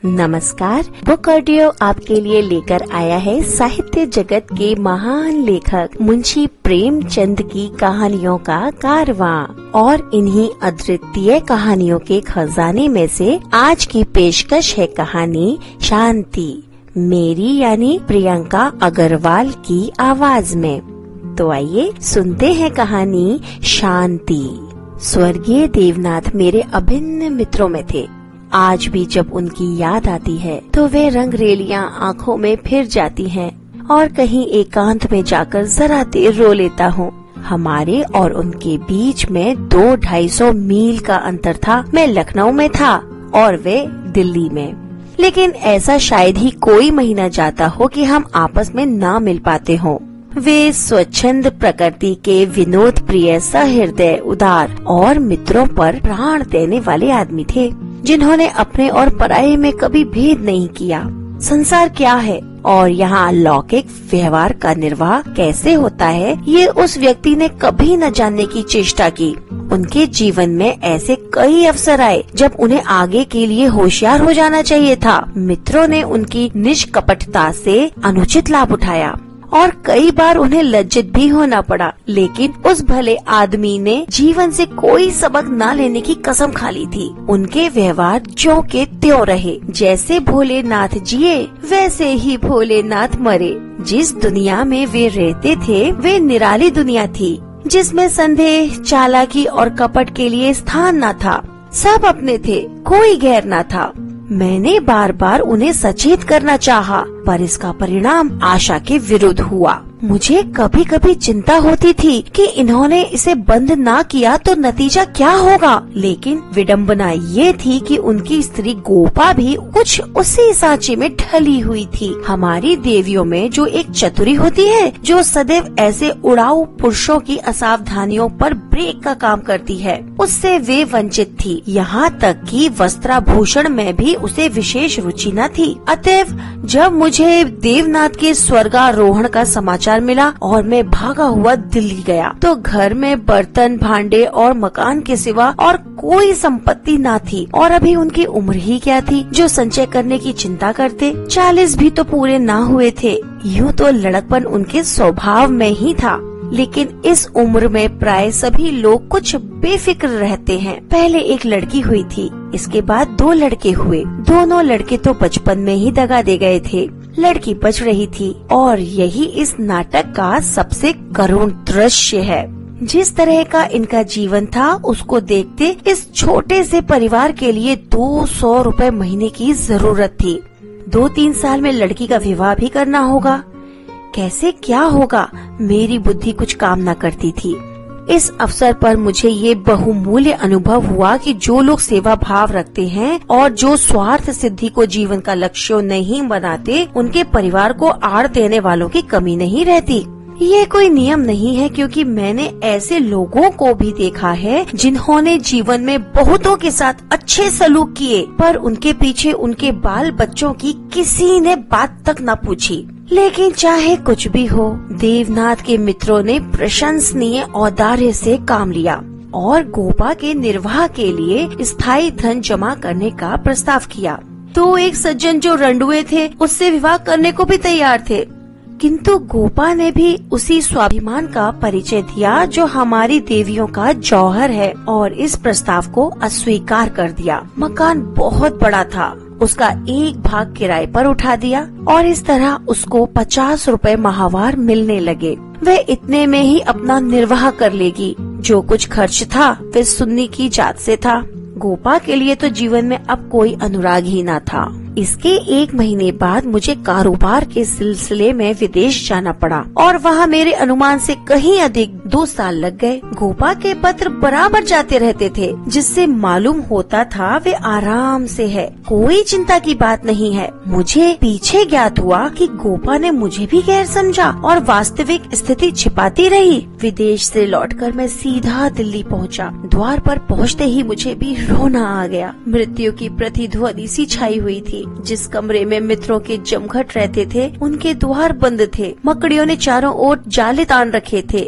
नमस्कार। Book audio आपके लिए लेकर आया है साहित्य जगत के महान लेखक मुंशी प्रेमचंद की कहानियों का कारवां और इन्हीं अद्वितीय कहानियों के खजाने में से आज की पेशकश है कहानी शांति, मेरी यानी प्रियंका अग्रवाल की आवाज में। तो आइए सुनते हैं कहानी शांति। स्वर्गीय देवनाथ मेरे अभिन्न मित्रों में थे। आज भी जब उनकी याद आती है तो वे रंगरेलियां आँखों में फिर जाती हैं और कहीं एकांत में जाकर जरा देर रो लेता हूँ। हमारे और उनके बीच में 200-250 मील का अंतर था। मैं लखनऊ में था और वे दिल्ली में, लेकिन ऐसा शायद ही कोई महीना जाता हो कि हम आपस में ना मिल पाते हों। वे स्वच्छंद प्रकृति के विनोद प्रिय, सहृदय, उदार और मित्रों पर प्राण देने वाले आदमी थे, जिन्होंने अपने और पराये में कभी भेद नहीं किया। संसार क्या है और यहाँ लौकिक व्यवहार का निर्वाह कैसे होता है, ये उस व्यक्ति ने कभी न जानने की चेष्टा की। उनके जीवन में ऐसे कई अवसर आए जब उन्हें आगे के लिए होशियार हो जाना चाहिए था। मित्रों ने उनकी निष्कपटता से अनुचित लाभ उठाया और कई बार उन्हें लज्जित भी होना पड़ा, लेकिन उस भले आदमी ने जीवन से कोई सबक न लेने की कसम खा ली थी। उनके व्यवहार ज्यों के त्यों रहे। जैसे भोलेनाथ जिए वैसे ही भोलेनाथ मरे। जिस दुनिया में वे रहते थे वे निराली दुनिया थी, जिसमें संदेह, चालाकी और कपट के लिए स्थान न था। सब अपने थे, कोई गैर न था। मैंने बार बार उन्हें सचेत करना चाहा, पर इसका परिणाम आशा के विरुद्ध हुआ। मुझे कभी कभी चिंता होती थी कि इन्होंने इसे बंद ना किया तो नतीजा क्या होगा, लेकिन विडंबना ये थी कि उनकी स्त्री गोपा भी कुछ उसी सांचे में ढली हुई थी। हमारी देवियों में जो एक चतुरी होती है, जो सदैव ऐसे उड़ाऊ पुरुषों की असावधानियों पर ब्रेक का काम करती है, उससे वे वंचित थी। यहाँ तक कि वस्त्राभूषण में भी उसे विशेष रुचि न थी। अतएव जब मुझे देवनाथ के स्वर्गारोहण का समाचार मिला और मैं भागा हुआ दिल्ली गया, तो घर में बर्तन, भांडे और मकान के सिवा और कोई संपत्ति ना थी। और अभी उनकी उम्र ही क्या थी जो संचय करने की चिंता करते। 40 भी तो पूरे ना हुए थे। यूँ तो लड़कपन उनके स्वभाव में ही था, लेकिन इस उम्र में प्राय सभी लोग कुछ बेफिक्र रहते हैं। पहले एक लड़की हुई थी, इसके बाद 2 लड़के हुए। दोनों लड़के तो बचपन में ही दगा दे गए थे। लड़की बच रही थी और यही इस नाटक का सबसे करुण दृश्य है। जिस तरह का इनका जीवन था, उसको देखते इस छोटे से परिवार के लिए 200 रुपए महीने की जरूरत थी। 2-3 साल में लड़की का विवाह भी करना होगा। कैसे क्या होगा, मेरी बुद्धि कुछ काम न करती थी। इस अवसर पर मुझे ये बहुमूल्य अनुभव हुआ कि जो लोग सेवा भाव रखते हैं और जो स्वार्थ सिद्धि को जीवन का लक्ष्य नहीं बनाते, उनके परिवार को आड़ देने वालों की कमी नहीं रहती। ये कोई नियम नहीं है, क्योंकि मैंने ऐसे लोगों को भी देखा है जिन्होंने जीवन में बहुतों के साथ अच्छे सलूक किए, पर उनके पीछे उनके बाल बच्चों की किसी ने बात तक न पूछी। लेकिन चाहे कुछ भी हो, देवनाथ के मित्रों ने प्रशंसनीय औदार्य से काम लिया और गोपा के निर्वाह के लिए स्थायी धन जमा करने का प्रस्ताव किया। तो एक सज्जन जो रंडुए थे, उससे विवाह करने को भी तैयार थे, किंतु गोपा ने भी उसी स्वाभिमान का परिचय दिया जो हमारी देवियों का जौहर है और इस प्रस्ताव को अस्वीकार कर दिया। मकान बहुत बड़ा था, उसका एक भाग किराए पर उठा दिया और इस तरह उसको 50 रुपए माहवार मिलने लगे। वह इतने में ही अपना निर्वाह कर लेगी। जो कुछ खर्च था वह सुन्नी की जात से था। गोपा के लिए तो जीवन में अब कोई अनुराग ही न था। इसके 1 महीने बाद मुझे कारोबार के सिलसिले में विदेश जाना पड़ा और वहाँ मेरे अनुमान से कहीं अधिक 2 साल लग गए। गोपा के पत्र बराबर जाते रहते थे, जिससे मालूम होता था वे आराम से है, कोई चिंता की बात नहीं है। मुझे पीछे ज्ञात हुआ कि गोपा ने मुझे भी गैर समझा और वास्तविक स्थिति छिपाती रही। विदेश से लौटकर मैं सीधा दिल्ली पहुँचा। द्वार पर पहुँचते ही मुझे भी रोना आ गया। मृत्यु की प्रतिध्वनि सी छाई हुई थी। जिस कमरे में मित्रों के जमघट रहते थे, उनके द्वार बंद थे। मकड़ियों ने चारों ओर जाले तान रखे थे।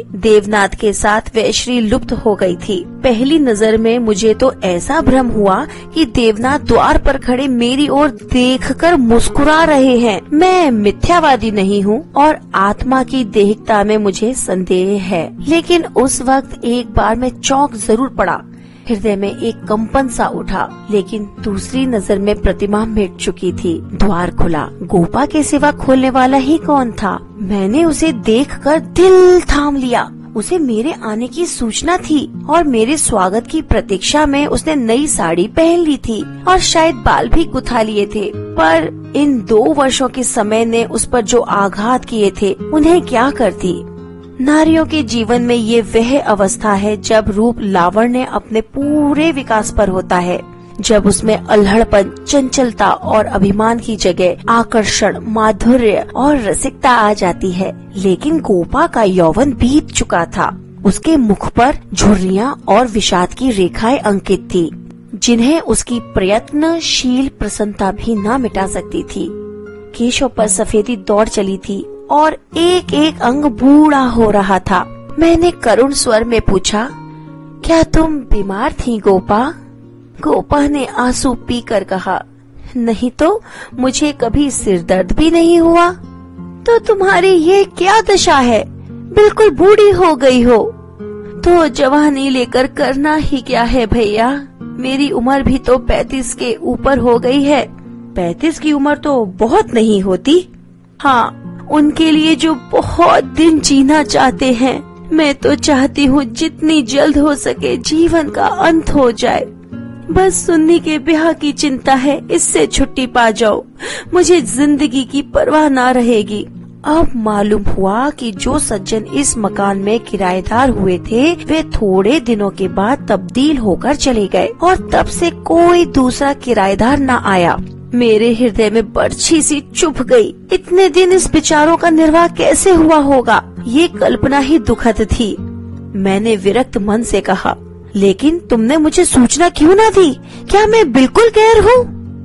देवनाथ के साथ वैश्री लुप्त हो गई थी। पहली नजर में मुझे तो ऐसा भ्रम हुआ कि देवनाथ द्वार पर खड़े मेरी ओर देखकर मुस्कुरा रहे हैं। मैं मिथ्यावादी नहीं हूँ और आत्मा की देहिकता में मुझे संदेह है, लेकिन उस वक्त एक बार मैं चौंक जरूर पड़ा। हृदय में एक कंपन सा उठा, लेकिन दूसरी नजर में प्रतिमा मिट चुकी थी। द्वार खुला। गोपा के सिवा खोलने वाला ही कौन था? मैंने उसे देखकर दिल थाम लिया। उसे मेरे आने की सूचना थी और मेरे स्वागत की प्रतीक्षा में उसने नई साड़ी पहन ली थी और शायद बाल भी गुथा लिए थे। पर इन 2 वर्षों के समय ने उस पर जो आघात किए थे उन्हें क्या करती। नारियों के जीवन में ये वह अवस्था है जब रूप लावण्य अपने पूरे विकास पर होता है, जब उसमें अल्हड़पन, चंचलता और अभिमान की जगह आकर्षण, माधुर्य और रसिकता आ जाती है। लेकिन गोपा का यौवन बीत चुका था। उसके मुख पर झुर्रियां और विषाद की रेखाएं अंकित थी, जिन्हें उसकी प्रयत्नशील प्रसन्नता भी न मिटा सकती थी। केशों पर सफेदी दौड़ चली थी और एक एक अंग बूढ़ा हो रहा था। मैंने करुण स्वर में पूछा, क्या तुम बीमार थी गोपा? गोपा ने आंसू पीकर कहा, नहीं तो मुझे कभी सिर दर्द भी नहीं हुआ। तो तुम्हारी ये क्या दशा है? बिल्कुल बूढ़ी हो गई हो। तो जवानी लेकर करना ही क्या है भैया? मेरी उम्र भी तो 35 के ऊपर हो गई है। 35 की उम्र तो बहुत नहीं होती। हाँ, उनके लिए जो बहुत दिन जीना चाहते हैं। मैं तो चाहती हूँ जितनी जल्द हो सके जीवन का अंत हो जाए। बस सुन्नी के ब्याह की चिंता है, इससे छुट्टी पा जाओ। मुझे जिंदगी की परवाह ना रहेगी। अब मालूम हुआ कि जो सज्जन इस मकान में किराएदार हुए थे वे थोड़े दिनों के बाद तब्दील होकर चले गए और तब से कोई दूसरा किराएदार न आया। मेरे हृदय में बर्छी सी चुभ गई। इतने दिन इस विचारों का निर्वाह कैसे हुआ होगा, ये कल्पना ही दुखद थी। मैंने विरक्त मन से कहा, लेकिन तुमने मुझे सूचना क्यों ना दी? क्या मैं बिल्कुल गैर हूँ?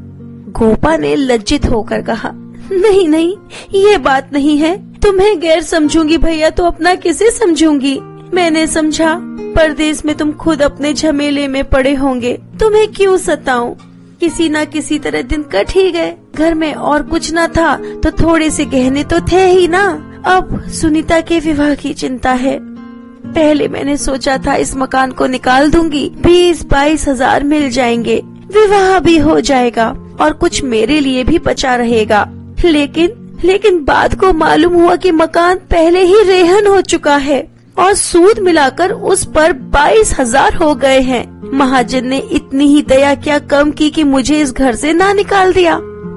गोपा ने लज्जित होकर कहा, नहीं नहीं, ये बात नहीं है। तुम्हें गैर समझूंगी भैया तो अपना किसे समझूंगी? मैंने समझा परदेश में तुम खुद अपने झमेले में पड़े होंगे, तुम्हें क्यों सताऊं? किसी न किसी तरह दिन कट ही गए। घर में और कुछ न था तो थोड़े से गहने तो थे ही ना। अब सुनीता के विवाह की चिंता है। पहले मैंने सोचा था इस मकान को निकाल दूंगी, 20-22 हजार मिल जाएंगे, विवाह भी हो जाएगा और कुछ मेरे लिए भी बचा रहेगा। लेकिन बाद को मालूम हुआ कि मकान पहले ही रेहन हो चुका है और सूद मिलाकर उस पर 22 हजार हो गए हैं। महाजन ने इतनी ही दया क्या कम की कि मुझे इस घर से ना निकाल दिया।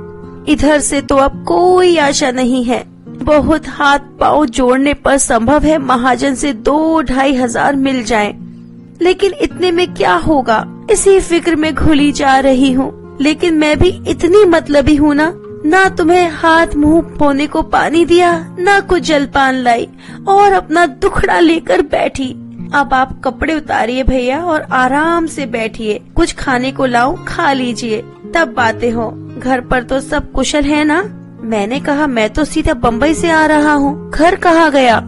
इधर से तो अब कोई आशा नहीं है। बहुत हाथ पांव जोड़ने पर संभव है महाजन से 2-2.5 हजार मिल जाएं। लेकिन इतने में क्या होगा, इसी फिक्र में घुली जा रही हूँ। लेकिन मैं भी इतनी मतलबी हूँ ना तुम्हें हाथ मुंह धोने को पानी दिया, ना कुछ जलपान लाई और अपना दुखड़ा लेकर बैठी। अब आप कपड़े उतारिए भैया और आराम से बैठिए। कुछ खाने को लाऊं, खा लीजिए, तब बातें हो। घर पर तो सब कुशल है ना? मैंने कहा, मैं तो सीधा बम्बई से आ रहा हूँ, घर कहाँ गया?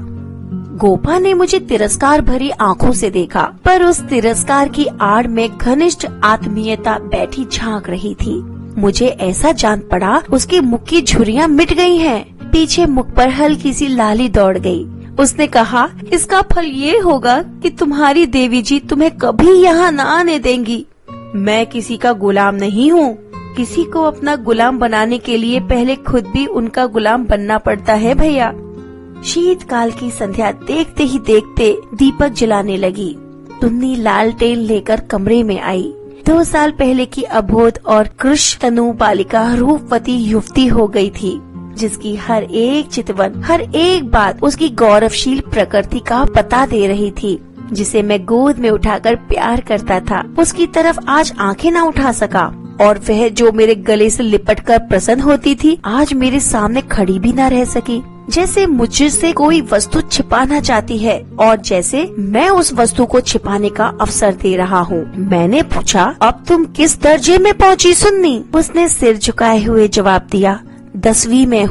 गोपा ने मुझे तिरस्कार भरी आंखों से देखा, पर उस तिरस्कार की आड़ में घनिष्ठ आत्मीयता बैठी झांक रही थी। मुझे ऐसा जान पड़ा उसके मुख की झुर्रियां मिट गई हैं। पीछे मुख पर हल्की सी लाली दौड़ गई। उसने कहा, इसका फल ये होगा कि तुम्हारी देवी जी तुम्हें कभी यहाँ न आने देंगी। मैं किसी का गुलाम नहीं हूँ। किसी को अपना गुलाम बनाने के लिए पहले खुद भी उनका गुलाम बनना पड़ता है भैया। शीतकाल की संध्या देखते ही देखते दीपक जलाने लगी। तुन्नी लालटेन लेकर कमरे में आई। 2 साल पहले की अबोध और कृश तनु बालिका रूपवती युवती हो गई थी, जिसकी हर एक चितवन, हर एक बात उसकी गौरवशील प्रकृति का पता दे रही थी। जिसे मैं गोद में उठाकर प्यार करता था, उसकी तरफ आज आंखें न उठा सका, और वह जो मेरे गले से लिपटकर प्रसन्न होती थी, आज मेरे सामने खड़ी भी न रह सकी। जैसे मुझसे कोई वस्तु छिपाना चाहती है और जैसे मैं उस वस्तु को छिपाने का अवसर दे रहा हूँ। मैंने पूछा, अब तुम किस दर्जे में पहुँची सुन्नी? उसने सिर झुकाए हुए जवाब दिया, 10वीं में हूँ।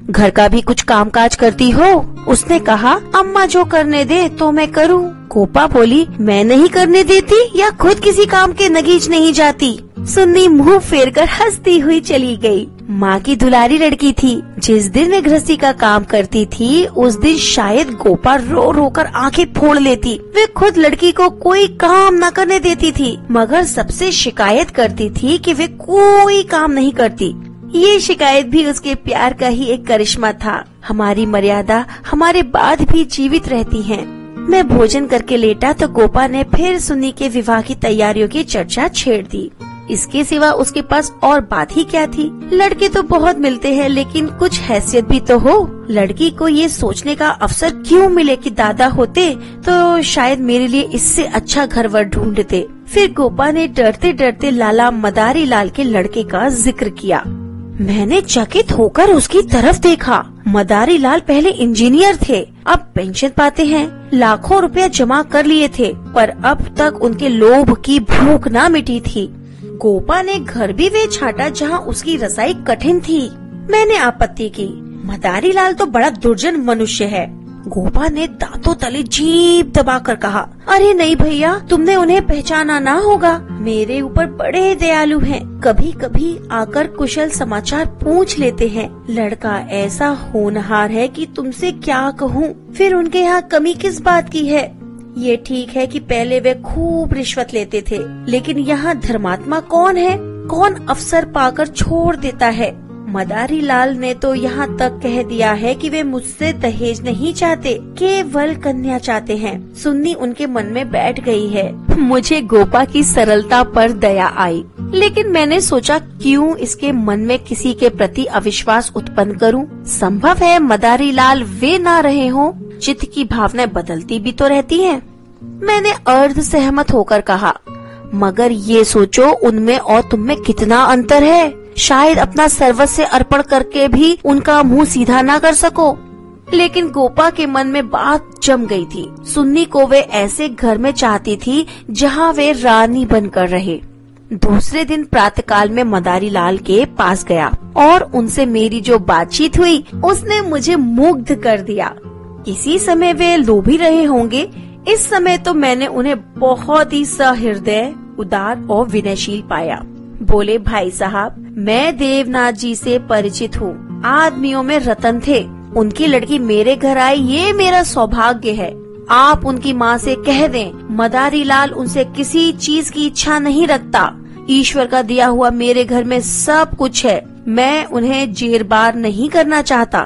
घर का भी कुछ काम काज करती हो? उसने कहा, अम्मा जो करने दे तो मैं करूँ। गोपा बोली, मैं नहीं करने देती या खुद किसी काम के नगीच नहीं जाती। सुन्नी मुंह फेरकर हंसती हुई चली गई। माँ की दुलारी लड़की थी। जिस दिन वे गृहस्थी का काम करती थी उस दिन शायद गोपा रो रो कर आँखें फोड़ लेती। वे खुद लड़की को कोई काम न करने देती थी, मगर सबसे शिकायत करती थी कि वे कोई काम नहीं करती। ये शिकायत भी उसके प्यार का ही एक करिश्मा था। हमारी मर्यादा हमारे बाद भी जीवित रहती है। मैं भोजन करके लेटा तो गोपा ने फिर सुन्नी के विवाह की तैयारियों की चर्चा छेड़ दी। इसके सिवा उसके पास और बात ही क्या थी। लड़के तो बहुत मिलते हैं, लेकिन कुछ हैसियत भी तो हो। लड़की को ये सोचने का अवसर क्यों मिले कि दादा होते तो शायद मेरे लिए इससे अच्छा घरवर ढूंढते। फिर गोपा ने डरते डरते लाला मदारी लाल के लड़के का जिक्र किया। मैंने चकित होकर उसकी तरफ देखा। मदारी लाल पहले इंजीनियर थे, अब पेंशन पाते हैं। लाखों रुपया जमा कर लिए थे, पर अब तक उनके लोभ की भूख न मिटी थी। गोपा ने घर भी वे छाटा जहाँ उसकी रसाई कठिन थी। मैंने आपत्ति की, मदारी लाल तो बड़ा दुर्जन मनुष्य है। गोपा ने दांतों तले जीभ दबाकर कहा, अरे नहीं भैया, तुमने उन्हें पहचाना ना होगा। मेरे ऊपर बड़े दयालु हैं। कभी कभी आकर कुशल समाचार पूछ लेते हैं। लड़का ऐसा होनहार है कि तुमसे क्या कहूँ। फिर उनके यहाँ कमी किस बात की है? ये ठीक है कि पहले वे खूब रिश्वत लेते थे, लेकिन यहाँ धर्मात्मा कौन है? कौन अवसर पाकर छोड़ देता है? मदारी लाल ने तो यहाँ तक कह दिया है कि वे मुझसे दहेज नहीं चाहते, केवल कन्या चाहते हैं। सुन्नी उनके मन में बैठ गई है। मुझे गोपा की सरलता पर दया आई, लेकिन मैंने सोचा क्यों इसके मन में किसी के प्रति अविश्वास उत्पन्न करूं। संभव है मदारी लाल वे ना रहे हों। चित्त की भावनाएं बदलती भी तो रहती हैं। मैंने अर्ध सहमत होकर कहा, मगर ये सोचो उनमें और तुम में कितना अंतर है। शायद अपना सर्वस्व अर्पण करके भी उनका मुंह सीधा ना कर सको। लेकिन गोपा के मन में बात जम गई थी। सुन्नी को वे ऐसे घर में चाहती थी जहाँ वे रानी बनकर रहे। दूसरे दिन प्रातःकाल में मदारी लाल के पास गया और उनसे मेरी जो बातचीत हुई उसने मुझे मुग्ध कर दिया। किसी समय वे लोभी रहे होंगे, इस समय तो मैंने उन्हें बहुत ही सहृदय, उदार और विनयशील पाया। बोले, भाई साहब, मैं देवनाथ जी से परिचित हूँ। आदमियों में रतन थे। उनकी लड़की मेरे घर आई, ये मेरा सौभाग्य है। आप उनकी माँ से कह दें, मदारी लाल उनसे किसी चीज की इच्छा नहीं रखता। ईश्वर का दिया हुआ मेरे घर में सब कुछ है। मैं उन्हें जेरबार नहीं करना चाहता।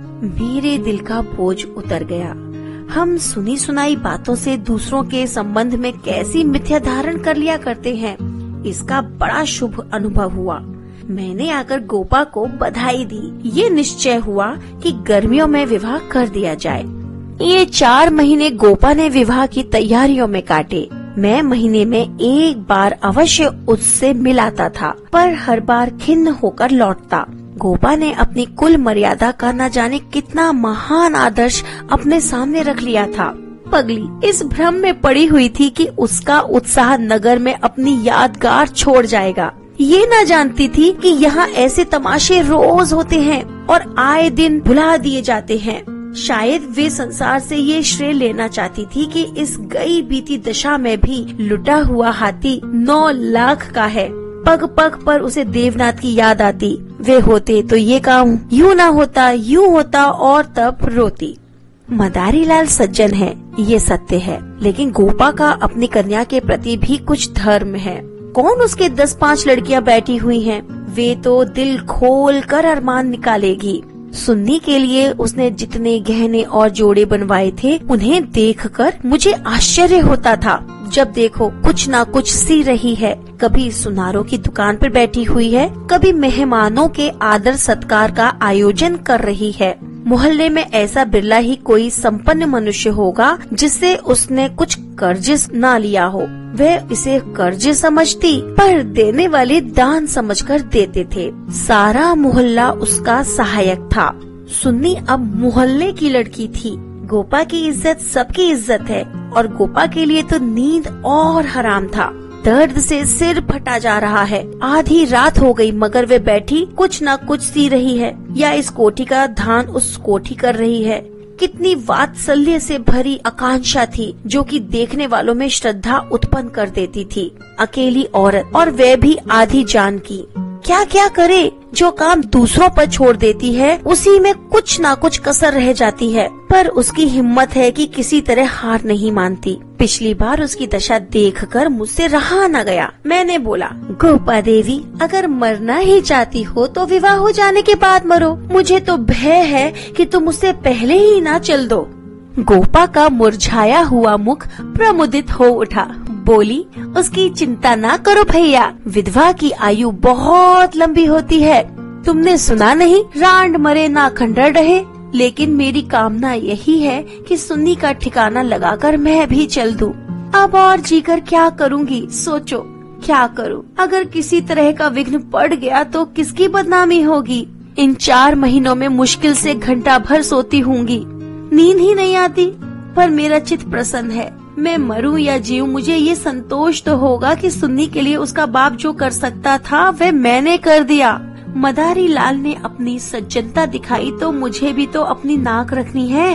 मेरे दिल का बोझ उतर गया। हम सुनी सुनाई बातों से दूसरों के संबंध में कैसी मिथ्या धारण कर लिया करते हैं, इसका बड़ा शुभ अनुभव हुआ। मैंने आकर गोपा को बधाई दी। ये निश्चय हुआ कि गर्मियों में विवाह कर दिया जाए। ये 4 महीने गोपा ने विवाह की तैयारियों में काटे। मैं महीने में एक बार अवश्य उससे मिलाता था, पर हर बार खिन्न होकर लौटता। गोपा ने अपनी कुल मर्यादा का न जाने कितना महान आदर्श अपने सामने रख लिया था। पगली इस भ्रम में पड़ी हुई थी कि उसका उत्साह नगर में अपनी यादगार छोड़ जाएगा। ये न जानती थी कि यहाँ ऐसे तमाशे रोज होते हैं और आए दिन भुला दिए जाते हैं। शायद वे संसार से ये श्रेय लेना चाहती थी कि इस गई बीती दशा में भी लुटा हुआ हाथी 9 लाख का है। पग पग पर उसे देवनाथ की याद आती। वे होते तो ये काम यूं ना होता, यूं होता, और तब रोती। मदारी लाल सज्जन है, ये सत्य है, लेकिन गोपा का अपनी कन्या के प्रति भी कुछ धर्म है। कौन उसके 10-5 लड़कियां बैठी हुई हैं, वे तो दिल खोल कर अरमान निकालेगी। सुन्नी के लिए उसने जितने गहने और जोड़े बनवाए थे, उन्हें देखकर मुझे आश्चर्य होता था। जब देखो कुछ ना कुछ सी रही है। कभी सुनारों की दुकान पर बैठी हुई है, कभी मेहमानों के आदर सत्कार का आयोजन कर रही है। मोहल्ले में ऐसा बिरला ही कोई संपन्न मनुष्य होगा जिससे उसने कुछ कर्ज ना लिया हो। वह इसे कर्ज समझती, पर देने वाले दान समझकर देते थे। सारा मोहल्ला उसका सहायक था। सुन्नी अब मोहल्ले की लड़की थी। गोपा की इज्जत सबकी इज्जत है, और गोपा के लिए तो नींद और हराम था। दर्द से सिर फटा जा रहा है। आधी रात हो गई मगर वे बैठी कुछ न कुछ सी रही है या इस कोठी का ध्यान उस कोठी कर रही है। कितनी वात्सल्य से भरी आकांक्षा थी जो कि देखने वालों में श्रद्धा उत्पन्न कर देती थी। अकेली औरत और वह भी आधी जान की, क्या क्या करे। जो काम दूसरों पर छोड़ देती है उसी में कुछ ना कुछ कसर रह जाती है, पर उसकी हिम्मत है कि किसी तरह हार नहीं मानती। पिछली बार उसकी दशा देखकर मुझसे रहा न गया। मैंने बोला, गोपा देवी, अगर मरना ही चाहती हो तो विवाह हो जाने के बाद मरो। मुझे तो भय है कि तुम उससे पहले ही ना चल दो। गोपा का मुरझाया हुआ मुख प्रमुदित हो उठा। बोली, उसकी चिंता ना करो भैया, विधवा की आयु बहुत लंबी होती है। तुमने सुना नहीं, रांड मरे ना खंडर रहे। लेकिन मेरी कामना यही है कि सुन्नी का ठिकाना लगाकर मैं भी चल दूं। अब और जीकर क्या करूंगी, सोचो क्या करूं। अगर किसी तरह का विघ्न पड़ गया तो किसकी बदनामी होगी। इन 4 महीनों में मुश्किल से घंटा भर सोती होंगी, नींद ही नहीं आती। पर मेरा चित्त प्रसन्न है। मैं मरूं या जीऊं, मुझे ये संतोष तो होगा कि सुन्नी के लिए उसका बाप जो कर सकता था वह मैंने कर दिया। मदारी लाल ने अपनी सज्जनता दिखाई तो मुझे भी तो अपनी नाक रखनी है।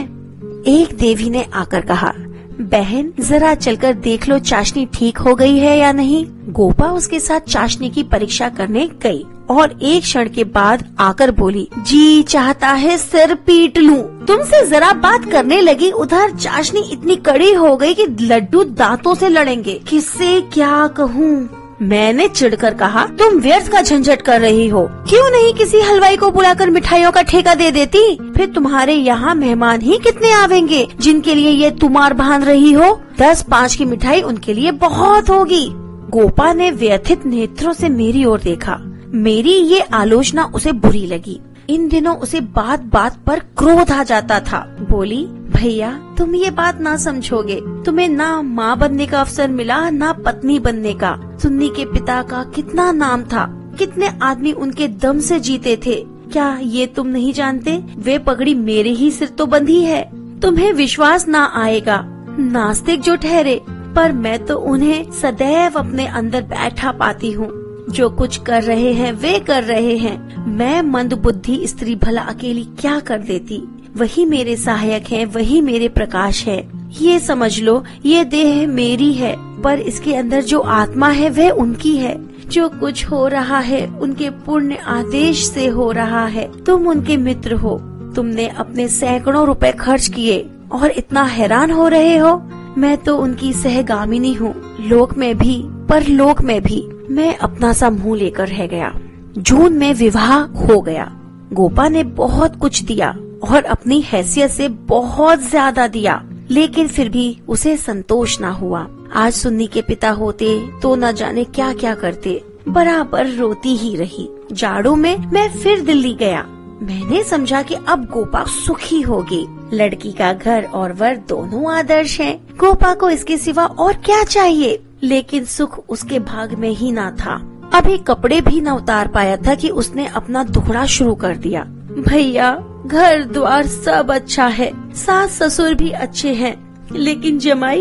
एक देवी ने आकर कहा, बहन जरा चलकर देख लो चाशनी ठीक हो गई है या नहीं। गोपा उसके साथ चाशनी की परीक्षा करने गई और एक क्षण के बाद आकर बोली, जी चाहता है सिर पीट लूं। तुमसे जरा बात करने लगी, उधर चाशनी इतनी कड़ी हो गई कि लड्डू दांतों से लड़ेंगे। किससे क्या कहूँ। मैंने चिढ़कर कहा, तुम व्यर्थ का झंझट कर रही हो। क्यों नहीं किसी हलवाई को बुलाकर मिठाइयों का ठेका दे देती। फिर तुम्हारे यहाँ मेहमान ही कितने आवेंगे जिनके लिए ये तुमार बांध रही हो। 10-5 की मिठाई उनके लिए बहुत होगी। गोपा ने व्यथित नेत्रों से मेरी ओर देखा। मेरी ये आलोचना उसे बुरी लगी। इन दिनों उसे बात बात पर क्रोध आ जाता था। बोली, भैया तुम ये बात ना समझोगे। तुम्हें ना माँ बनने का अवसर मिला ना पत्नी बनने का। सुन्नी के पिता का कितना नाम था, कितने आदमी उनके दम से जीते थे। क्या ये तुम नहीं जानते? वे पगड़ी मेरे ही सिर तो बंधी है। तुम्हें विश्वास ना आएगा, नास्तिक जो ठहरे, पर मैं तो उन्हें सदैव अपने अंदर बैठा पाती हूँ। जो कुछ कर रहे हैं वे कर रहे हैं। मैं मंद बुद्धि स्त्री भला अकेली क्या कर देती। वही मेरे सहायक हैं, वही मेरे प्रकाश है। ये समझ लो, ये देह मेरी है पर इसके अंदर जो आत्मा है वह उनकी है। जो कुछ हो रहा है उनके पुण्य आदेश से हो रहा है। तुम उनके मित्र हो। तुमने अपने सैकड़ों रुपए खर्च किए और इतना हैरान हो रहे हो। मैं तो उनकी सहगामिनी हूँ, लोक में भी परलोक में भी। मैं अपना सा मुंह लेकर रह गया। जून में विवाह हो गया। गोपा ने बहुत कुछ दिया और अपनी हैसियत से बहुत ज्यादा दिया, लेकिन फिर भी उसे संतोष ना हुआ। आज सुन्नी के पिता होते तो न जाने क्या क्या करते। बराबर रोती ही रही। जाड़ों में मैं फिर दिल्ली गया। मैंने समझा कि अब गोपा सुखी होगी। लड़की का घर और वर दोनों आदर्श हैं। गोपा को इसके सिवा और क्या चाहिए। लेकिन सुख उसके भाग में ही ना था। अभी कपड़े भी न उतार पाया था कि उसने अपना दुखड़ा शुरू कर दिया। भैया घर द्वार सब अच्छा है, सास ससुर भी अच्छे हैं, लेकिन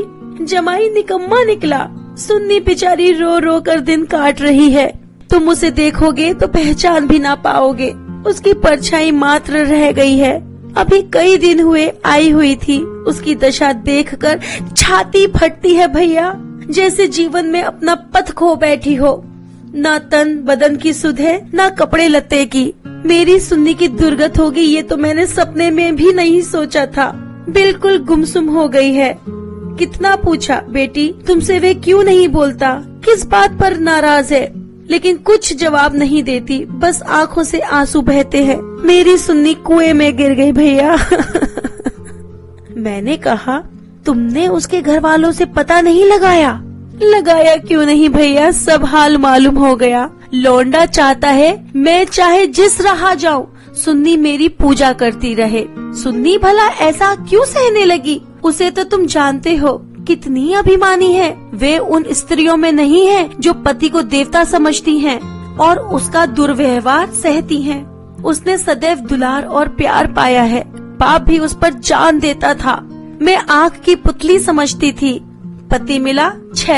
जमाई निकम्मा निकला। सुन्नी बेचारी रो रो कर दिन काट रही है। तुम उसे देखोगे तो पहचान भी ना पाओगे। उसकी परछाई मात्र रह गई है। अभी कई दिन हुए आई हुई थी। उसकी दशा देखकर छाती फटती है भैया, जैसे जीवन में अपना पथ खो बैठी हो। ना तन बदन की सुध है, ना कपड़े लत्ते की। मेरी सुन्नी की दुर्गत होगी ये तो मैंने सपने में भी नहीं सोचा था। बिल्कुल गुमसुम हो गई है। कितना पूछा, बेटी तुमसे वे क्यों नहीं बोलता, किस बात पर नाराज है, लेकिन कुछ जवाब नहीं देती। बस आँखों से आंसू बहते हैं। मेरी सुन्नी कुएं में गिर गई भैया। मैंने कहा, तुमने उसके घर वालों से पता नहीं लगाया? लगाया क्यों नहीं भैया, सब हाल मालूम हो गया। लौंडा चाहता है मैं चाहे जिस राह जाऊं, सुन्नी मेरी पूजा करती रहे। सुन्नी भला ऐसा क्यों सहने लगी? उसे तो तुम जानते हो कितनी अभिमानी है। वे उन स्त्रियों में नहीं है जो पति को देवता समझती हैं और उसका दुर्व्यवहार सहती हैं। उसने सदैव दुलार और प्यार पाया है। बाप भी उस पर जान देता था। मैं आँख की पुतली समझती थी। पति मिला छैला,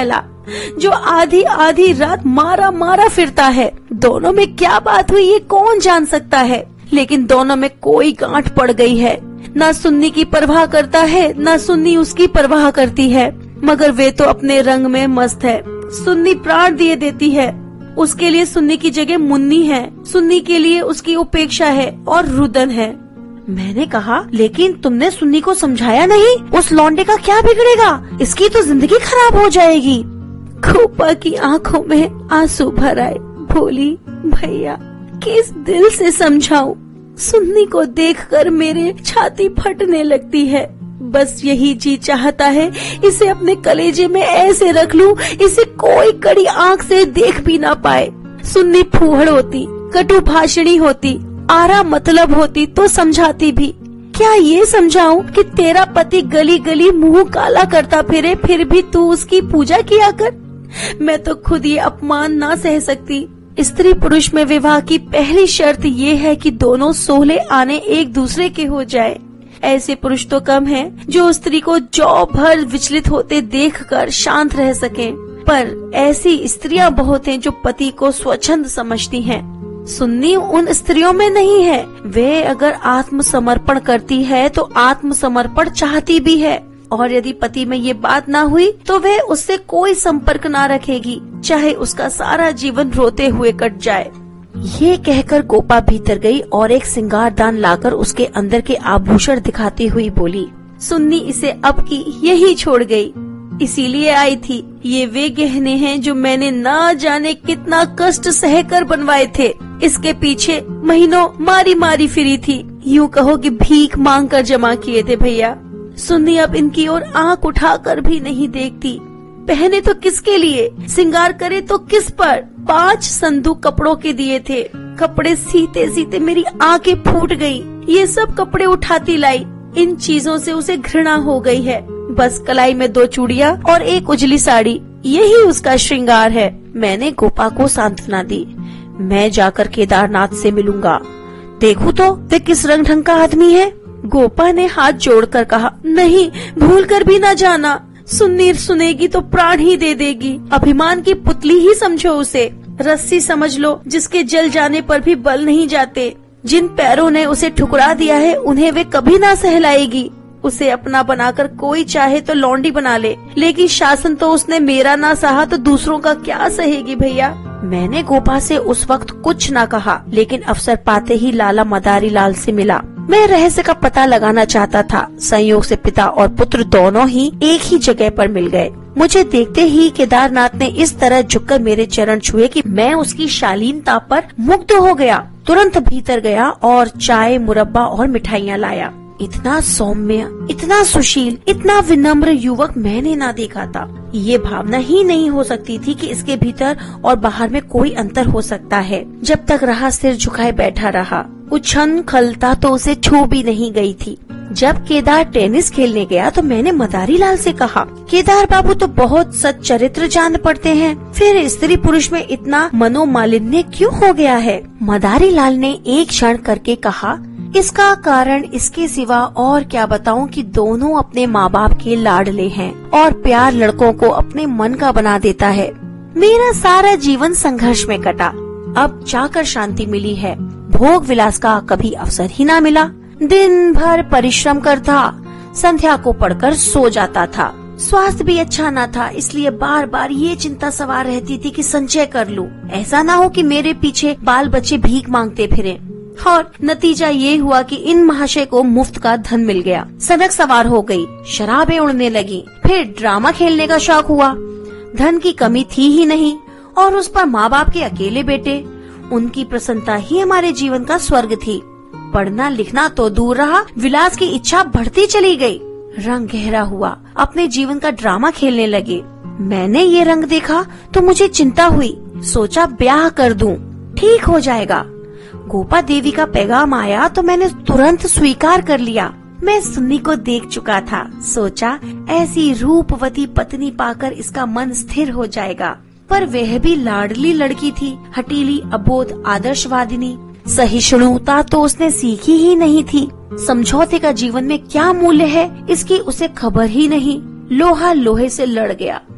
जो आधी आधी रात मारा मारा फिरता है। दोनों में क्या बात हुई ये कौन जान सकता है, लेकिन दोनों में कोई गांठ पड़ गई है। ना सुन्नी की परवाह करता है, ना सुन्नी उसकी परवाह करती है, मगर वे तो अपने रंग में मस्त है। सुन्नी प्राण दिए देती है, उसके लिए सुन्नी की जगह मुन्नी है, सुन्नी के लिए उसकी उपेक्षा है और रुदन है। मैंने कहा, लेकिन तुमने सुन्नी को समझाया नहीं? उस लौंडे का क्या बिगड़ेगा, इसकी तो जिंदगी खराब हो जाएगी। गोपा की आंखों में आंसू भर आए। बोली, भैया किस दिल से समझाऊं? सुन्नी को देखकर मेरे छाती फटने लगती है। बस यही जी चाहता है इसे अपने कलेजे में ऐसे रख लूं, इसे कोई कड़ी आंख से देख भी ना पाए। सुन्नी फूहड़ होती, कटु भाषणी होती, आरा मतलब होती तो समझाती भी। क्या ये समझाऊं कि तेरा पति गली गली मुंह काला करता फिरे, फिर भी तू उसकी पूजा किया कर? मैं तो खुद ये अपमान ना सह सकती। स्त्री पुरुष में विवाह की पहली शर्त ये है कि दोनों सोहले आने एक दूसरे के हो जाए। ऐसे पुरुष तो कम हैं जो स्त्री को जौ भर विचलित होते देखकर शांत रह सकें, पर ऐसी स्त्रियां बहुत हैं जो पति को स्वच्छंद समझती हैं। सुन्नी उन स्त्रियों में नहीं है। वे अगर आत्मसमर्पण करती है तो आत्मसमर्पण चाहती भी है, और यदि पति में ये बात ना हुई तो वह उससे कोई संपर्क ना रखेगी, चाहे उसका सारा जीवन रोते हुए कट जाए। ये कहकर गोपा भीतर गई और एक सिंगारदान लाकर उसके अंदर के आभूषण दिखाती हुई बोली, सुन्नी इसे अब की यही छोड़ गई, इसीलिए आई थी। ये वे गहने हैं जो मैंने ना जाने कितना कष्ट सहकर बनवाए थे। इसके पीछे महीनों मारी मारी फिरी थी, यूँ कहो कि भीख मांग कर जमा किए थे भैया। सुन्नी अब इनकी ओर आंख उठाकर भी नहीं देखती। पहने तो किसके लिए, सिंगार करे तो किस पर? 5 संदूक कपड़ों के दिए थे। कपड़े सीते सीते मेरी आंखें फूट गई। ये सब कपड़े उठाती लाई। इन चीजों से उसे घृणा हो गई है। बस कलाई में 2 चूड़ियां और एक उजली साड़ी, यही उसका श्रृंगार है। मैंने गोपा को सांत्वना दी। मैं जाकर केदारनाथ से मिलूंगा, देखूं तो वे किस रंग ढंग का आदमी है। गोपा ने हाथ जोड़कर कहा, नहीं, भूल कर भी ना जाना। सुन्नी सुनेगी तो प्राण ही दे देगी। अभिमान की पुतली ही समझो उसे, रस्सी समझ लो जिसके जल जाने पर भी बल नहीं जाते। जिन पैरों ने उसे ठुकरा दिया है उन्हें वे कभी ना सहलाएगी। उसे अपना बनाकर कोई चाहे तो लौंडी बना ले, लेकिन शासन तो उसने मेरा ना सहा तो दूसरों का क्या सहेगी भैया। मैंने गोपा से उस वक्त कुछ ना कहा, लेकिन अवसर पाते ही लाला मदारी लाल से मिला। मैं रहस्य का पता लगाना चाहता था। संयोग से पिता और पुत्र दोनों ही एक ही जगह पर मिल गए। मुझे देखते ही केदारनाथ ने इस तरह झुककर मेरे चरण छुए कि मैं उसकी शालीनता पर मुग्ध हो गया। तुरंत भीतर गया और चाय, मुरब्बा और मिठाइयाँ लाया। इतना सौम्य, इतना सुशील, इतना विनम्र युवक मैंने ना देखा था। ये भावना ही नहीं हो सकती थी कि इसके भीतर और बाहर में कोई अंतर हो सकता है। जब तक रहा सिर झुकाए बैठा रहा। उछन खलता तो उसे छू भी नहीं गई थी। जब केदार टेनिस खेलने गया तो मैंने मदारी लाल से कहा, केदार बाबू तो बहुत सच्चरित्र जान पड़ते हैं, फिर स्त्री पुरुष में इतना मनोमालिन्य क्यों हो गया है? मदारी लाल ने एक क्षण करके कहा, इसका कारण इसके सिवा और क्या बताऊं कि दोनों अपने माँ बाप के लाडले हैं और प्यार लड़कों को अपने मन का बना देता है। मेरा सारा जीवन संघर्ष में कटा, अब जाकर शांति मिली है। भोग विलास का कभी अवसर ही ना मिला। दिन भर परिश्रम करता, संध्या को पढ़कर सो जाता था। स्वास्थ्य भी अच्छा न था, इसलिए बार बार ये चिंता सवार रहती थी कि संचय कर लूं, ऐसा ना हो कि मेरे पीछे बाल बच्चे भीख मांगते फिरें। और नतीजा ये हुआ कि इन महाशय को मुफ्त का धन मिल गया, सनक सवार हो गई, शराबें उड़ने लगी, फिर ड्रामा खेलने का शौक हुआ। धन की कमी थी ही नहीं और उस पर माँ बाप के अकेले बेटे, उनकी प्रसन्नता ही हमारे जीवन का स्वर्ग थी। पढ़ना लिखना तो दूर रहा, विलास की इच्छा बढ़ती चली गई। रंग गहरा हुआ, अपने जीवन का ड्रामा खेलने लगे। मैंने ये रंग देखा तो मुझे चिंता हुई, सोचा ब्याह कर दूं, ठीक हो जाएगा। गोपा देवी का पैगाम आया तो मैंने तुरंत स्वीकार कर लिया। मैं सुन्नी को देख चुका था, सोचा ऐसी रूपवती पत्नी पाकर इसका मन स्थिर हो जाएगा। पर वह भी लाडली लड़की थी, हटीली, अबोध, आदर्शवादिनी। सहिष्णुता तो उसने सीखी ही नहीं थी। समझौते का जीवन में क्या मूल्य है इसकी उसे खबर ही नहीं। लोहा लोहे से लड़ गया।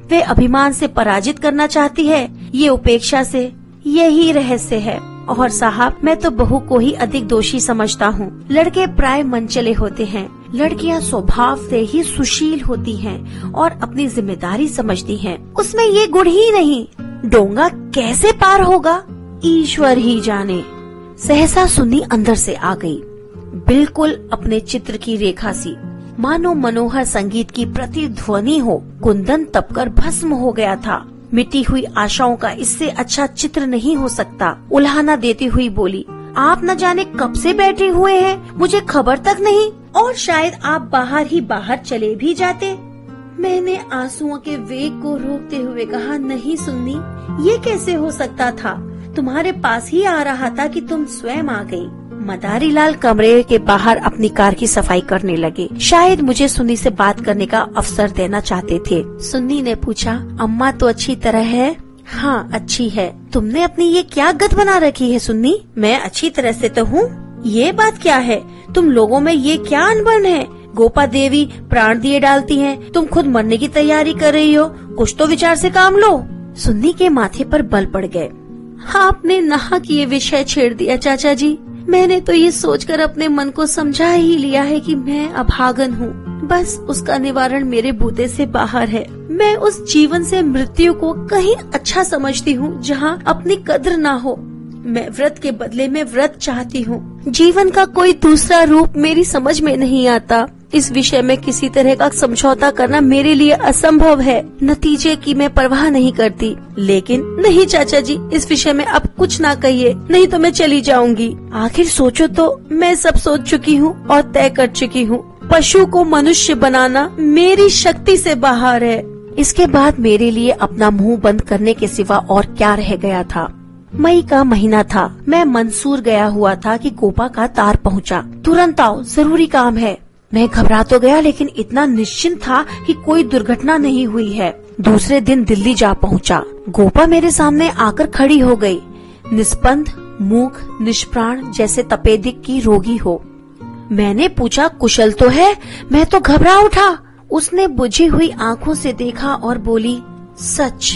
वे अभिमान से पराजित करना चाहती है, ये उपेक्षा से, यही रहस्य है। और साहब, मैं तो बहू को ही अधिक दोषी समझता हूँ। लड़के प्राय मनचले होते हैं, लड़कियाँ स्वभाव से ही सुशील होती हैं और अपनी जिम्मेदारी समझती हैं। उसमें ये गुण ही नहीं। डोंगा कैसे पार होगा, ईश्वर ही जाने। सहसा सुन्नी अंदर से आ गई, बिल्कुल अपने चित्र की रेखा सी, मानो मनोहर संगीत की प्रतिध्वनि हो। कुंदन तपकर भस्म हो गया था। मिटी हुई आशाओं का इससे अच्छा चित्र नहीं हो सकता। उल्हाना देती हुई बोली, आप न जाने कब से बैठे हुए हैं, मुझे खबर तक नहीं, और शायद आप बाहर ही बाहर चले भी जाते। मैंने आंसुओं के वेग को रोकते हुए कहा, नहीं सुन्नी, ये कैसे हो सकता था? तुम्हारे पास ही आ रहा था कि तुम स्वयं आ गई। मदारी लाल कमरे के बाहर अपनी कार की सफाई करने लगे। शायद मुझे सुन्नी से बात करने का अवसर देना चाहते थे। सुन्नी ने पूछा, अम्मा तो अच्छी तरह है? हाँ, अच्छी है। तुमने अपनी ये क्या गत बना रखी है सुन्नी? मैं अच्छी तरह से तो हूँ। ये बात क्या है? तुम लोगों में ये क्या अनबन है? गोपा देवी प्राण दिए डालती हैं, तुम खुद मरने की तैयारी कर रही हो। कुछ तो विचार से काम लो। सुन्नी के माथे पर बल पड़ गए। आपने नाहक ये विषय छेड़ दिया चाचा जी। मैंने तो ये सोचकर अपने मन को समझा ही लिया है कि मैं अभागन हूँ। बस उसका निवारण मेरे बूते से बाहर है। मैं उस जीवन से मृत्यु को कहीं अच्छा समझती हूँ जहाँ अपनी कद्र ना हो। मैं व्रत के बदले में व्रत चाहती हूँ। जीवन का कोई दूसरा रूप मेरी समझ में नहीं आता। इस विषय में किसी तरह का समझौता करना मेरे लिए असंभव है। नतीजे की मैं परवाह नहीं करती। लेकिन नहीं चाचा जी, इस विषय में अब कुछ ना कहिए, नहीं तो मैं चली जाऊंगी। आखिर सोचो तो, मैं सब सोच चुकी हूँ और तय कर चुकी हूँ। पशु को मनुष्य बनाना मेरी शक्ति से बाहर है। इसके बाद मेरे लिए अपना मुंह बंद करने के सिवा और क्या रह गया था। मई का महीना था। मैं मंसूर गया हुआ था कि गोपा का तार पहुंचा। तुरंत आओ, जरूरी काम है। मैं घबरा तो गया, लेकिन इतना निश्चिंत था कि कोई दुर्घटना नहीं हुई है। दूसरे दिन दिल्ली जा पहुंचा। गोपा मेरे सामने आकर खड़ी हो गई, निस्पंद, मूक, निष्प्राण, जैसे तपेदिक की रोगी हो। मैंने पूछा, कुशल तो है? मैं तो घबरा उठा। उसने बुझी हुई आंखों से देखा और बोली, सच?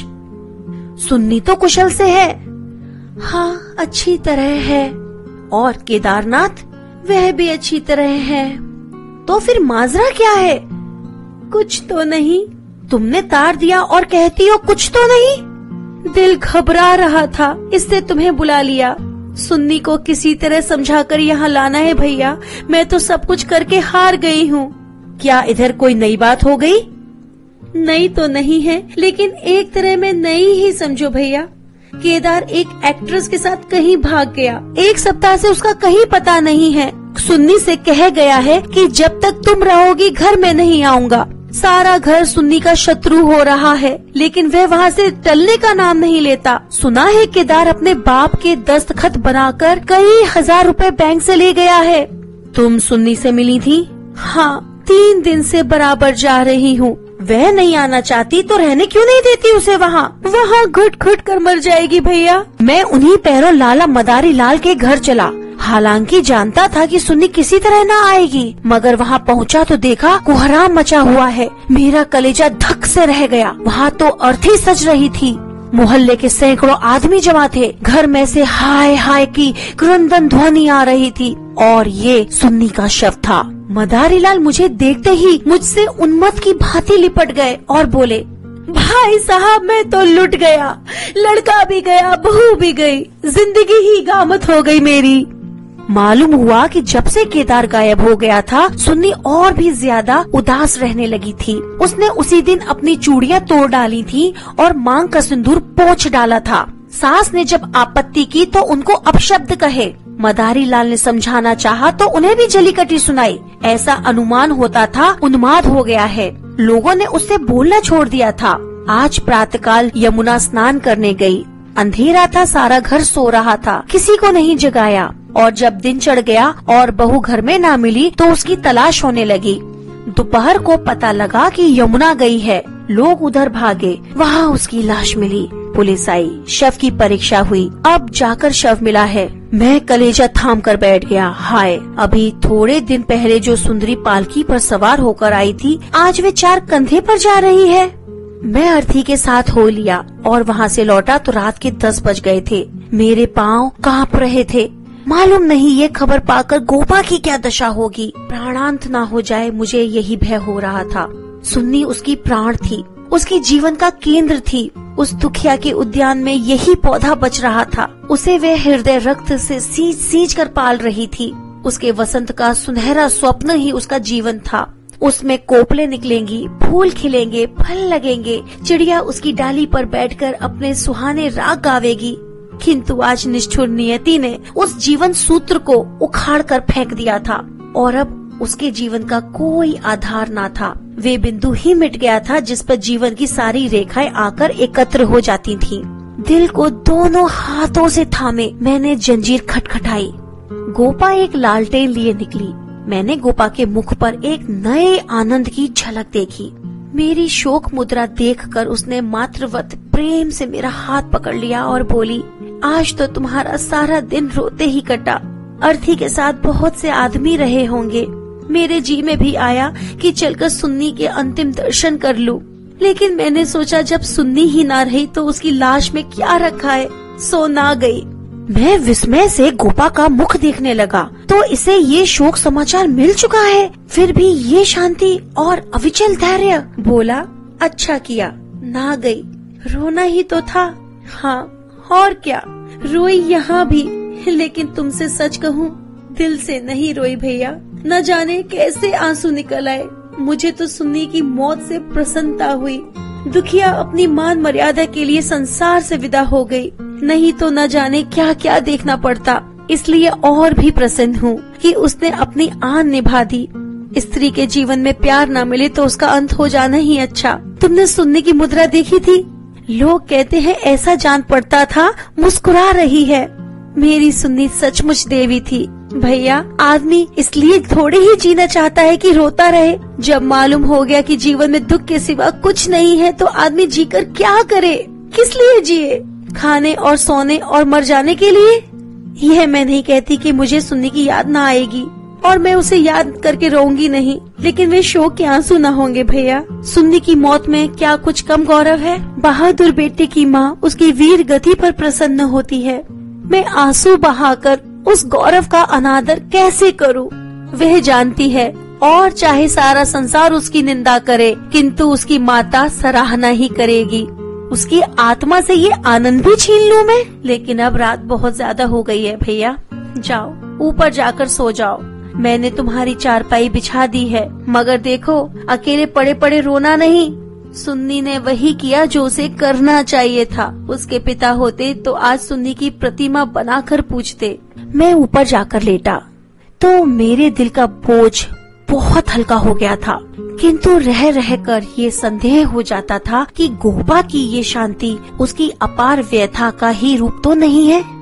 सुन्नी तो कुशल से है। हाँ, अच्छी तरह है। और केदारनाथ? वह भी अच्छी तरह है। तो फिर माजरा क्या है? कुछ तो नहीं। तुमने तार दिया और कहती हो कुछ तो नहीं। दिल घबरा रहा था, इससे तुम्हें बुला लिया। सुन्नी को किसी तरह समझाकर यहाँ लाना है भैया। मैं तो सब कुछ करके हार गई हूँ। क्या इधर कोई नई बात हो गई? नई तो नहीं है, लेकिन एक तरह में नई ही समझो भैया। केदार एक एक्ट्रेस के साथ कहीं भाग गया। 1 सप्ताह से उसका कहीं पता नहीं है। सुन्नी से कह गया है कि जब तक तुम रहोगी घर में नहीं आऊंगा। सारा घर सुन्नी का शत्रु हो रहा है, लेकिन वह वहाँ से टलने का नाम नहीं लेता। सुना है केदार अपने बाप के दस्तखत बनाकर कई हजार रुपए बैंक से ले गया है। तुम सुन्नी से मिली थी? हाँ, 3 दिन से बराबर जा रही हूँ। वह नहीं आना चाहती तो रहने क्यों नहीं देती उसे वहाँ? वहाँ घुट घुट कर मर जाएगी भैया। मैं उन्हीं पैरों लाला मदारी लाल के घर चला। हालांकि जानता था कि सुन्नी किसी तरह न आएगी, मगर वहाँ पहुँचा तो देखा कोहराम मचा हुआ है। मेरा कलेजा धक से रह गया। वहाँ तो अर्थी सज रही थी। मोहल्ले के सैकड़ों आदमी जमा थे। घर में से हाय हाय की क्रंदन ध्वनि आ रही थी और ये सुन्नी का शव था। मदारी लाल मुझे देखते ही मुझसे उन्मत्त की भांति लिपट गए और बोले, भाई साहब, मैं तो लुट गया। लड़का भी गया, बहू भी गई, जिंदगी ही गामत हो गई मेरी। मालूम हुआ कि जब से केदार गायब हो गया था, सुन्नी और भी ज्यादा उदास रहने लगी थी। उसने उसी दिन अपनी चूड़ियां तोड़ डाली थी और मांग का सिंदूर पोंछ डाला था। सास ने जब आपत्ति की तो उनको अपशब्द कहे। मदारी लाल ने समझाना चाहा तो उन्हें भी जली कटी सुनाई। ऐसा अनुमान होता था उन्माद हो गया है। लोगों ने उससे बोलना छोड़ दिया था। आज प्रातःकाल यमुना स्नान करने गई। अंधेरा था, सारा घर सो रहा था, किसी को नहीं जगाया। और जब दिन चढ़ गया और बहू घर में ना मिली तो उसकी तलाश होने लगी। दोपहर को पता लगा कि यमुना गई है। लोग उधर भागे, वहाँ उसकी लाश मिली। पुलिस आई, शव की परीक्षा हुई। अब जाकर शव मिला है। मैं कलेजा थाम कर बैठ गया। हाय, अभी थोड़े दिन पहले जो सुंदरी पालकी पर सवार होकर आई थी, आज वे 4 कंधे पर जा रही है। मैं अर्थी के साथ हो लिया और वहाँ से लौटा तो रात के 10 बज गए थे। मेरे पाँव कांप रहे थे। मालूम नहीं ये खबर पाकर गोपा की क्या दशा होगी। प्राणांत ना हो जाए, मुझे यही भय हो रहा था। सुन्नी उसकी प्राण थी, उसकी जीवन का केंद्र थी। उस दुखिया के उद्यान में यही पौधा बच रहा था। उसे वह हृदय रक्त से सींच सींच कर पाल रही थी। उसके वसंत का सुनहरा स्वप्न ही उसका जीवन था। उसमें कोपले निकलेंगी, फूल खिलेंगे, फल लगेंगे, चिड़िया उसकी डाली पर बैठकर अपने सुहाने राग गावेगी। किंतु आज निष्ठुर नियति ने उस जीवन सूत्र को उखाड़ कर फेंक दिया था और अब उसके जीवन का कोई आधार ना था। वे बिंदु ही मिट गया था जिस पर जीवन की सारी रेखाएं आकर एकत्र हो जाती थीं। दिल को दोनों हाथों से थामे मैंने जंजीर खटखटाई। गोपा एक लालटेन लिए निकली। मैंने गोपा के मुख पर एक नए आनंद की झलक देखी। मेरी शोक मुद्रा देखकर उसने मातृवत प्रेम से मेरा हाथ पकड़ लिया और बोली, आज तो तुम्हारा सारा दिन रोते ही कटा। अर्थी के साथ बहुत से आदमी रहे होंगे। मेरे जी में भी आया कि चलकर सुन्नी के अंतिम दर्शन कर लूं, लेकिन मैंने सोचा जब सुन्नी ही ना रही तो उसकी लाश में क्या रखा है, सो ना गई। मैं विस्मय से गोपा का मुख देखने लगा तो इसे ये शोक समाचार मिल चुका है, फिर भी ये शांति और अविचल धैर्य। बोला, अच्छा किया ना गई, रोना ही तो था। हाँ और क्या, रोई यहाँ भी, लेकिन तुमसे सच कहूँ दिल से नहीं रोई भैया। न जाने कैसे आंसू निकल आए। मुझे तो सुन्नी की मौत से प्रसन्नता हुई। दुखिया अपनी मान मर्यादा के लिए संसार से विदा हो गई, नहीं तो न जाने क्या क्या देखना पड़ता। इसलिए और भी प्रसन्न हूँ कि उसने अपनी आन निभा दी। स्त्री के जीवन में प्यार न मिले तो उसका अंत हो जाना ही अच्छा। तुमने सुन्नी की मुद्रा देखी थी? लोग कहते हैं ऐसा जान पड़ता था मुस्कुरा रही है। मेरी सुन्नी सचमुच देवी थी। भैया, आदमी इसलिए थोड़े ही जीना चाहता है कि रोता रहे। जब मालूम हो गया कि जीवन में दुख के सिवा कुछ नहीं है तो आदमी जीकर क्या करे, किस लिए जिए? खाने और सोने और मर जाने के लिए? यह मैं नहीं कहती कि मुझे सुन्नी की याद ना आएगी और मैं उसे याद करके रोऊंगी नहीं, लेकिन वे शोक के आंसू न होंगे भैया। सुन्नी की मौत में क्या कुछ कम गौरव है? बहादुर बेटे की माँ उसकी वीर गति पर प्रसन्न होती है। मैं आंसू बहाकर उस गौरव का अनादर कैसे करूं? वह जानती है और चाहे सारा संसार उसकी निंदा करे, किंतु उसकी माता सराहना ही करेगी। उसकी आत्मा से ये आनंद भी छीन लूं मैं? लेकिन अब रात बहुत ज्यादा हो गई है भैया, जाओ ऊपर जाकर सो जाओ। मैंने तुम्हारी चारपाई बिछा दी है, मगर देखो अकेले पड़े पड़े रोना नहीं। सुन्नी ने वही किया जो उसे करना चाहिए था। उसके पिता होते तो आज सुन्नी की प्रतिमा बनाकर पूजते। मैं ऊपर जाकर लेटा तो मेरे दिल का बोझ बहुत हल्का हो गया था, किंतु रह रहकर ये संदेह हो जाता था कि गोपा की ये शांति उसकी अपार व्यथा का ही रूप तो नहीं है।